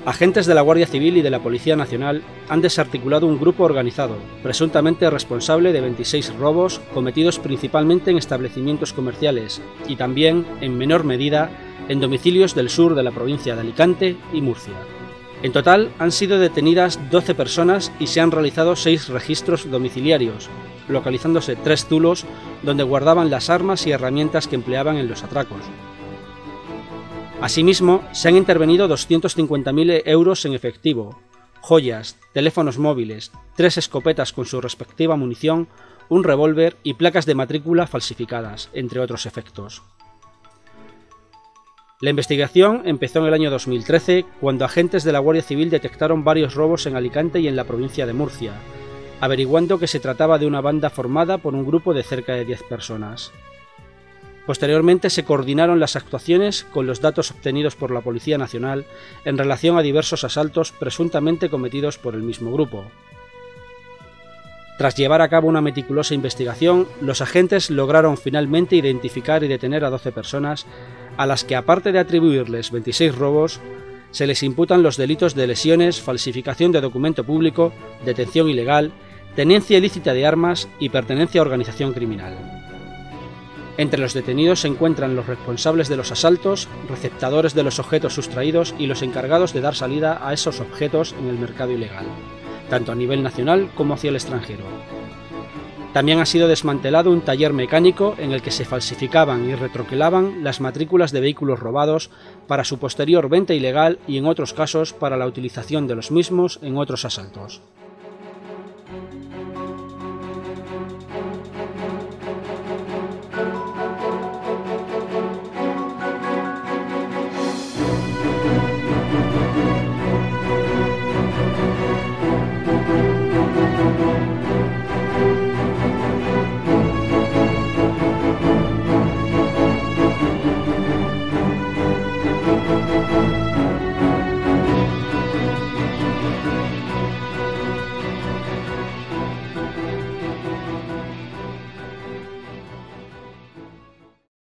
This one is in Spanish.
Agentes de la Guardia Civil y de la Policía Nacional han desarticulado un grupo organizado, presuntamente responsable de 26 robos cometidos principalmente en establecimientos comerciales y también, en menor medida, en domicilios del sur de la provincia de Alicante y Murcia. En total han sido detenidas 12 personas y se han realizado 6 registros domiciliarios, localizándose 3 zulos donde guardaban las armas y herramientas que empleaban en los atracos. Asimismo, se han intervenido 250.000 euros en efectivo, joyas, teléfonos móviles, 3 escopetas con su respectiva munición, un revólver y placas de matrícula falsificadas, entre otros efectos. La investigación empezó en el año 2013, cuando agentes de la Guardia Civil detectaron varios robos en Alicante y en la provincia de Murcia, averiguando que se trataba de una banda formada por un grupo de cerca de 10 personas. Posteriormente se coordinaron las actuaciones con los datos obtenidos por la Policía Nacional en relación a diversos asaltos presuntamente cometidos por el mismo grupo. Tras llevar a cabo una meticulosa investigación, los agentes lograron finalmente identificar y detener a 12 personas, a las que, aparte de atribuirles 26 robos, se les imputan los delitos de lesiones, falsificación de documento público, detención ilegal, tenencia ilícita de armas y pertenencia a organización criminal. Entre los detenidos se encuentran los responsables de los asaltos, receptadores de los objetos sustraídos y los encargados de dar salida a esos objetos en el mercado ilegal, tanto a nivel nacional como hacia el extranjero. También ha sido desmantelado un taller mecánico en el que se falsificaban y retroquelaban las matrículas de vehículos robados para su posterior venta ilegal y en otros casos para la utilización de los mismos en otros asaltos.